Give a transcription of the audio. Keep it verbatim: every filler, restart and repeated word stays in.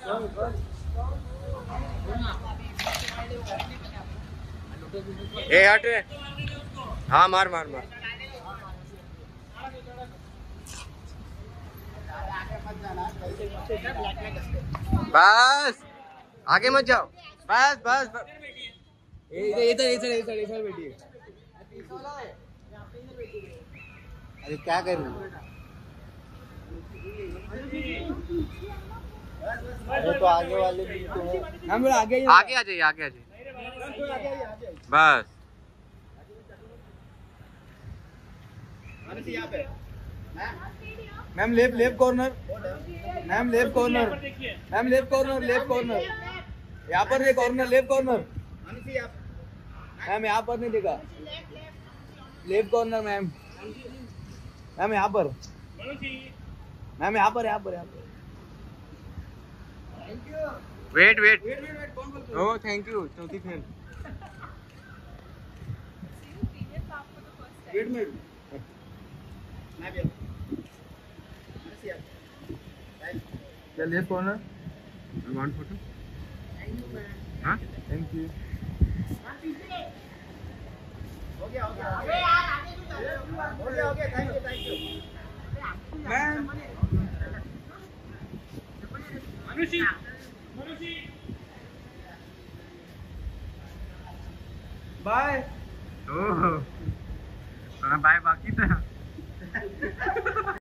ए हट रे। हाँ मार मार मार। बस आगे मत जाओ। बस बस, बस। इधर इधर इधर इधर इधर बैठिए। अरे क्या कर रही हो? अरे तो आगे वाले भी तो है। हम आगे आगे आ जाइए, आगे आ जाइए। बस ma'am left left corner, ma'am left corner, ma'am left corner, left corner, यहाँ पर ये कॉर्नर, लेफ्ट कॉर्नर मैम, यहाँ पर नहीं देखा। लेफ्ट कॉर्नर मैम, मैम यहाँ पर, मैम यहाँ पर, यहाँ पर, यहाँ पर। Wait wait. Oh thank you. चौथी फेल। Wait minute. क्या लेफ्ट कॉर्नर? One photo. हाँ थैंक यू। हो गया हो गया हो गया हो गया हो गया। Thank you thank you ma'am. Manushi Manushi bye. Oh bye बाकी था।